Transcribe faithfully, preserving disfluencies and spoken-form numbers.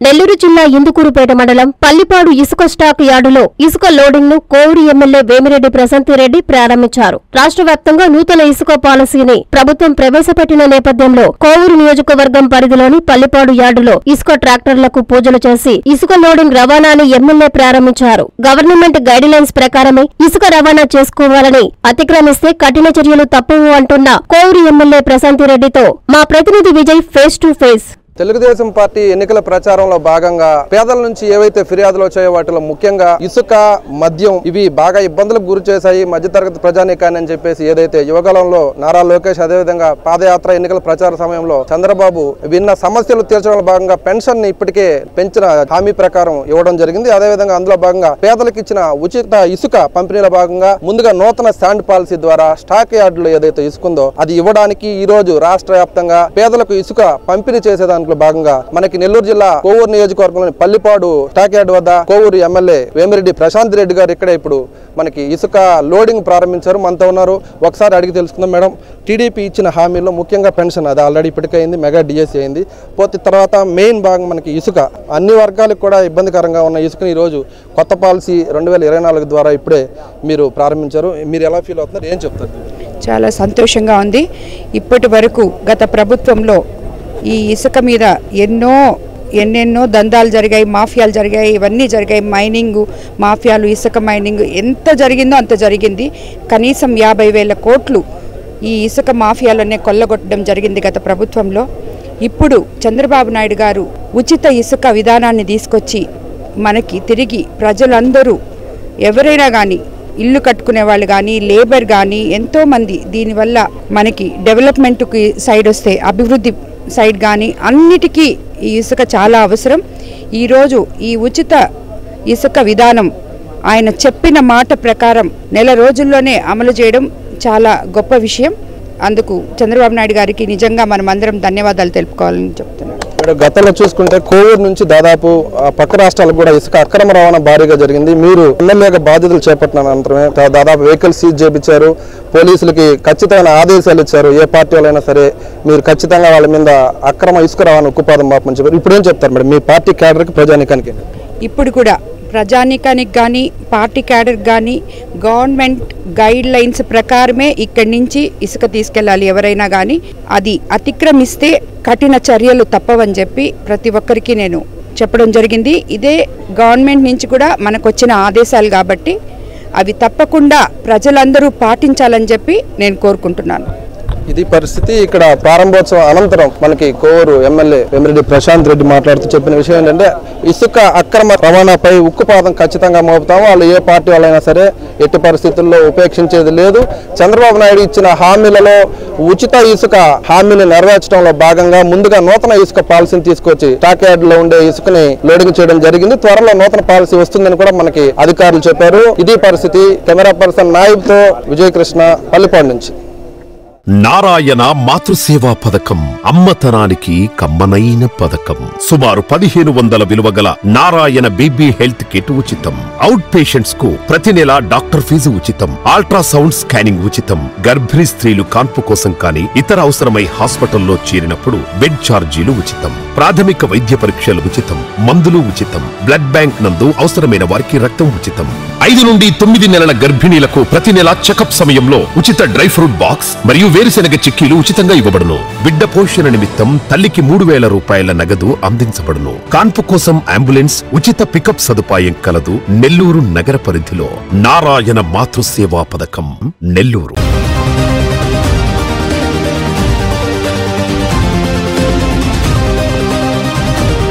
నెల్లూరు జిల్లా ఇందుకూరుపేట మండలం పల్లిపాడు ఇసుక స్టాక్ యార్డులో ఇసుక లోడింగ్ ను కోవూరు ఎమ్మెల్యే వేమిరెడ్డి ప్రశాంతిరెడ్డి ప్రారంభించారు. రాష్ట్ర వ్యాప్తంగా నూతన ఇసుక పాలసీని ప్రభుత్వం ప్రవేశపెట్టిన నేపథ్యంలో కోవూరు నియోజకవర్గం పరిధిలోని పల్లిపాడు యార్డులో ఇసుక ట్రాక్టర్లకు పూజలు చేసి ఇసుక లోడింగ్ రవాణాని ఎమ్మెల్యే ప్రారంభించారు. గవర్నమెంట్ గైడ్లైన్స్ ప్రకారమే ఇసుక రవాణా చేసుకోవాలని, అతిక్రమిస్తే కఠిన చర్యలు తప్పవు అంటున్న కోవూరు ఎమ్మెల్యే ప్రశాంతిరెడ్డితో మా ప్రతినిధి Vijay face to face. Telugu Desam party ఎన్నికల ప్రచారంలో భాగంగా పేదల నుంచి ఏవైతే ఫిర్యాదులు వచ్చాయో వాటిలో ముఖ్యంగా ఇసుక, మద్యం ఇవి బాగా ఇబ్బందులకు గురి చేశాయి మధ్యతరగతి ప్రజానీకాన్ని అని చెప్పేసి ఏదైతే యువకాలంలో నారా లోకేష్ అదేవిధంగా పాదయాత్ర ఎన్నికల ప్రచార సమయంలో చంద్రబాబు విన్న సమస్యలు తీర్చడంలో భాగంగా పెన్షన్ ని ఇప్పటికే పెంచిన హామీ ప్రకారం ఇవ్వడం జరిగింది. అదేవిధంగా అందులో భాగంగా పేదలకు ఇచ్చిన ఉచిత ఇసుక పంపిణీలో భాగంగా ముందుగా నూతన స్టాండ్ పాలసీ ద్వారా స్టాక్ యార్డులో ఏదైతే ఇసుకుందో అది ఇవ్వడానికి ఈ రోజు రాష్ట్ర వ్యాప్తంగా పేదలకు ఇసుక పంపిణీ చేసేదానికి భాగంగా మనకి నెల్లూరు జిల్లా కోవూరు నియోజకవర్గంలోని పల్లిపాడు స్టాక్ యార్డ్ వద్ద కోవూరు ఎమ్మెల్యే వేమిరెడ్డి ప్రశాంత్ రెడ్డి గారు ఇక్కడ ఇప్పుడు మనకి ఇసుక లోడింగ్ ప్రారంభించారు. మనతో ఉన్నారు, ఒకసారి అడిగి తెలుసుకుందాం. మేడం, టీడీపీ ఇచ్చిన హామీలో ముఖ్యంగా పెన్షన్ అది ఆల్రెడీ ఇప్పటికైంది, మెగా డిఎస్సీ అయింది. పోతే తర్వాత మెయిన్ భాగం మనకి ఇసుక, అన్ని వర్గాలకు కూడా ఇబ్బందికరంగా ఉన్న ఇసుకని ఈరోజు కొత్త పాలసీ రెండు వేల ఇరవై నాలుగు ద్వారా ఇప్పుడే మీరు ప్రారంభించారు. మీరు ఎలా ఫీల్ అవుతున్నారు, ఏం చెప్తారు? చాలా సంతోషంగా ఉంది. ఇప్పటి వరకు గత ప్రభుత్వంలో ఈ ఇసుక మీద ఎన్నో ఎన్నెన్నో దందాలు జరిగాయి, మాఫియాలు జరిగాయి, ఇవన్నీ జరిగాయి. మైనింగ్ మాఫియాలు, ఇసుక మైనింగ్ ఎంత జరిగిందో అంత జరిగింది. కనీసం యాభై వేల కోట్లు ఈ ఇసుక మాఫియాలనే కొల్లగొట్టడం జరిగింది గత ప్రభుత్వంలో. ఇప్పుడు చంద్రబాబు నాయుడు గారు ఉచిత ఇసుక విధానాన్ని తీసుకొచ్చి మనకి తిరిగి ప్రజలందరూ ఎవరైనా కానీ ఇల్లు కట్టుకునే వాళ్ళు కానీ, లేబర్ కానీ ఎంతోమంది దీనివల్ల మనకి డెవలప్మెంట్కి సైడ్ వస్తే, అభివృద్ధి సైడ్ కానీ అన్నిటికీ ఈ ఇసుక చాలా అవసరం. ఈరోజు ఈ ఉచిత ఇసుక విధానం ఆయన చెప్పిన మాట ప్రకారం నెల రోజుల్లోనే అమలు చేయడం చాలా గొప్ప విషయం. అందుకు చంద్రబాబు నాయుడు గారికి నిజంగా మనం అందరం ధన్యవాదాలు తెలుపుకోవాలని చెప్తున్నాను. గతంలో చూసుకుంటే కోవూరు నుంచి దాదాపు పక్క రాష్ట్రాలకు కూడా ఇసుక అక్రమ రవాణా భారీగా జరిగింది. మీరు ఎమ్మెల్యేగా బాధ్యతలు చేపట్టిన అనంతరమే దాదాపు వెహికల్ సీజ్ చేయించారు, పోలీసులకి ఖచ్చితమైన ఆదేశాలు ఇచ్చారు. ఏ పార్టీ వాళ్ళైనా సరే మీరు ఖచ్చితంగా వాళ్ళ మీద అక్రమ ఇసుక రవాణా ఉక్కుపాదం మాపని చెప్పారు. ఇప్పుడు ఏం చెప్తారు మేడం మీ పార్టీ క్యాడర్కి, ప్రజానీకానికి? ఇప్పుడు కూడా ప్రజానీకానికి కానీ, పార్టీ క్యాడర్కి కానీ గవర్నమెంట్ గైడ్ లైన్స్ ప్రకారమే ఇక్కడి నుంచి ఇసుక తీసుకెళ్ళాలి. ఎవరైనా కానీ అది అతిక్రమిస్తే కఠిన చర్యలు తప్పవని చెప్పి ప్రతి ఒక్కరికి నేను చెప్పడం జరిగింది. ఇదే గవర్నమెంట్ నుంచి కూడా మనకు వచ్చిన ఆదేశాలు కాబట్టి అవి తప్పకుండా ప్రజలందరూ పాటించాలని చెప్పి నేను కోరుకుంటున్నాను. ఇది పరిస్థితి. ఇక్కడ ప్రారంభోత్సవం అనంతరం మనకి కోవూరు ఎమ్మెల్యే వేమిరెడ్డి ప్రశాంత్ రెడ్డి మాట్లాడుతూ చెప్పిన విషయం ఏంటంటే ఇసుక అక్రమ రవాణాపై ఉక్కుపాదం ఖచ్చితంగా మోపుతాము. వాళ్ళు ఏ పార్టీ వాళ్ళైనా సరే ఎట్టి పరిస్థితుల్లో ఉపేక్షించేది లేదు. చంద్రబాబు నాయుడు ఇచ్చిన హామీలలో ఉచిత ఇసుక హామీని నెరవేర్చడంలో భాగంగా ముందుగా నూతన ఇసుక పాలసీని తీసుకొచ్చి స్టాక్ యార్డ్ లో ఉండే ఇసుకని లోడింగ్ చేయడం జరిగింది. త్వరలో నూతన పాలసీ వస్తుందని కూడా మనకి అధికారులు చెప్పారు. ఇది పరిస్థితి. కెమెరా పర్సన్ నాయిబ్ తో విజయ్ కృష్ణ, పల్లిపాడు నుంచి. నారాయణ మాతృసేవా పథకం అమ్మతనానికి కమ్మనైన పథకం. సుమారు పదిహేను వందల విలువగల నారాయణ బేబీ హెల్త్ కిట్ ఉచితం. అవుట్ పేషెంట్స్ కు ప్రతి నెల డాక్టర్ ఫీజు ఉచితం. అల్ట్రాసౌండ్ స్కానింగ్ ఉచితం. గర్భిణీ స్త్రీలు కాన్పు కోసం కానీ ఇతర అవసరమై హాస్పిటల్లో చేరినప్పుడు బెడ్ ఛార్జీలు ఉచితం. ప్రాథమిక వైద్య పరీక్షలు ఉచితం. మందులు ఉచితం. బ్లడ్ బ్యాంక్ నందు అవసరమైన వారికి రక్తం ఉచితం. ఐదు నుండి తొమ్మిది నెలల గర్భిణీలకు ప్రతి నెల చెకప్ సమయంలో ఉచిత డ్రై ఫ్రూట్ బాక్స్ మరియు వేరుశెనగ చిక్కీలు ఉచితంగా ఇవ్వబడును. బిడ్డ పోషణ నిమిత్తం తల్లికి మూడు వేల రూపాయల నగదు అందించబడును. కాన్పు కోసం అంబులెన్స్ ఉచిత పికప్ సదుపాయం కలదు. నెల్లూరు నగర పరిధిలో నారాయణ మాతృసేవా పథకం, నెల్లూరు.